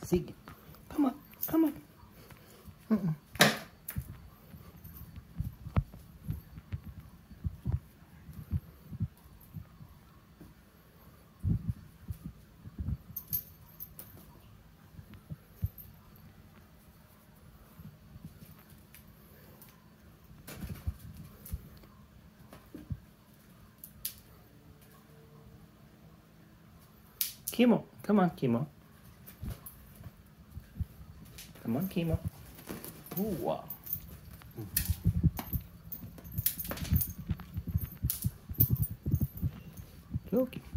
Sige. Come on. Come on. Mm-mm. Kimo, come on, Kimo. Come on, Kimo. Oh, wow. Loki.